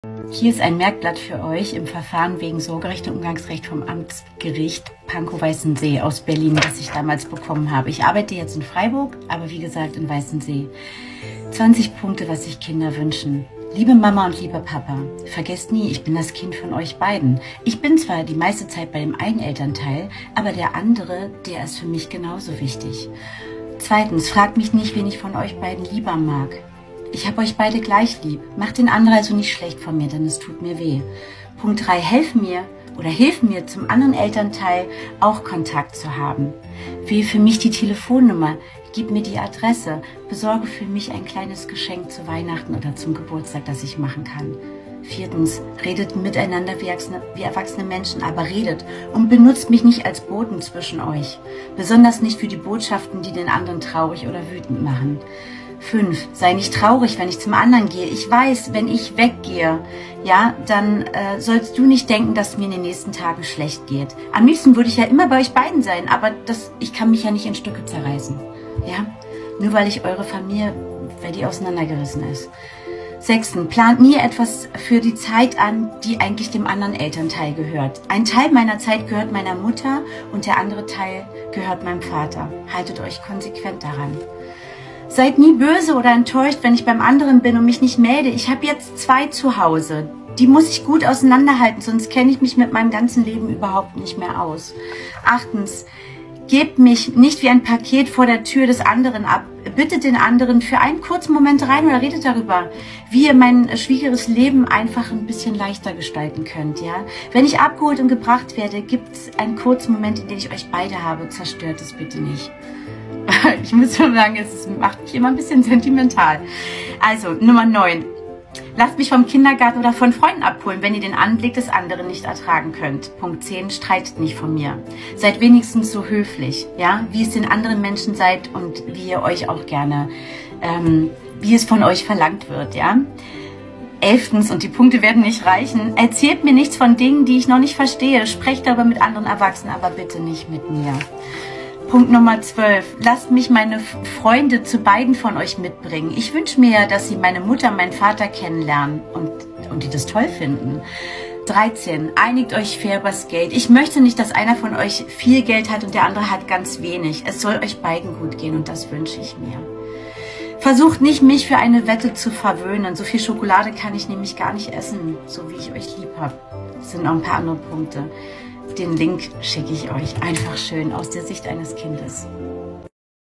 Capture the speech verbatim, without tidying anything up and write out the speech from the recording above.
Hier ist ein Merkblatt für euch im Verfahren wegen Sorgerecht und Umgangsrecht vom Amtsgericht Pankow-Weißensee aus Berlin, das ich damals bekommen habe. Ich arbeite jetzt in Freiburg, aber wie gesagt in Weißensee. zwanzig Punkte, was sich Kinder wünschen. Liebe Mama und lieber Papa, vergesst nie, ich bin das Kind von euch beiden. Ich bin zwar die meiste Zeit bei dem einen Elternteil, aber der andere, der ist für mich genauso wichtig. Zweitens, fragt mich nicht, wen ich von euch beiden lieber mag. Ich habe euch beide gleich lieb. Macht den anderen also nicht schlecht von mir, denn es tut mir weh. Punkt drei, helf mir oder hilf mir, zum anderen Elternteil auch Kontakt zu haben. Wähle für mich die Telefonnummer, gib mir die Adresse, besorge für mich ein kleines Geschenk zu Weihnachten oder zum Geburtstag, das ich machen kann. Viertens, redet miteinander wie erwachsene, wie erwachsene Menschen, aber redet und benutzt mich nicht als Boten zwischen euch. Besonders nicht für die Botschaften, die den anderen traurig oder wütend machen. Fünf, sei nicht traurig, wenn ich zum anderen gehe. Ich weiß, wenn ich weggehe, ja, dann äh, sollst du nicht denken, dass es mir in den nächsten Tagen schlecht geht. Am liebsten würde ich ja immer bei euch beiden sein, aber das, ich kann mich ja nicht in Stücke zerreißen. Ja, nur weil ich eure Familie, weil die auseinandergerissen ist. Sechstens, plant nie etwas für die Zeit an, die eigentlich dem anderen Elternteil gehört. Ein Teil meiner Zeit gehört meiner Mutter und der andere Teil gehört meinem Vater. Haltet euch konsequent daran. Seid nie böse oder enttäuscht, wenn ich beim anderen bin und mich nicht melde. Ich habe jetzt zwei zu Hause. Die muss ich gut auseinanderhalten, sonst kenne ich mich mit meinem ganzen Leben überhaupt nicht mehr aus. Achtens, gebt mich nicht wie ein Paket vor der Tür des anderen ab. Bittet den anderen für einen kurzen Moment rein oder redet darüber, wie ihr mein schwieriges Leben einfach ein bisschen leichter gestalten könnt. Ja? Wenn ich abgeholt und gebracht werde, gibt es einen kurzen Moment, in dem ich euch beide habe. Zerstört es bitte nicht. Ich muss schon sagen, es macht mich immer ein bisschen sentimental. Also, Nummer neun. Lasst mich vom Kindergarten oder von Freunden abholen, wenn ihr den Anblick des anderen nicht ertragen könnt. Punkt zehn. Streitet nicht von mir. Seid wenigstens so höflich, ja, wie es den anderen Menschen seid und wie ihr euch auch gerne, ähm, wie es von euch verlangt wird, ja. Elftens, und die Punkte werden nicht reichen, erzählt mir nichts von Dingen, die ich noch nicht verstehe. Sprecht darüber mit anderen Erwachsenen, aber bitte nicht mit mir. Punkt Nummer zwölf. Lasst mich meine Freunde zu beiden von euch mitbringen. Ich wünsche mir ja, dass sie meine Mutter und meinen Vater kennenlernen und, und die das toll finden. dreizehn. Einigt euch fair übers Geld. Ich möchte nicht, dass einer von euch viel Geld hat und der andere hat ganz wenig. Es soll euch beiden gut gehen und das wünsche ich mir. Versucht nicht, mich für eine Wette zu verwöhnen. So viel Schokolade kann ich nämlich gar nicht essen, so wie ich euch lieb habe. Es sind noch ein paar andere Punkte. Den Link schicke ich euch. Einfach schön aus der Sicht eines Kindes.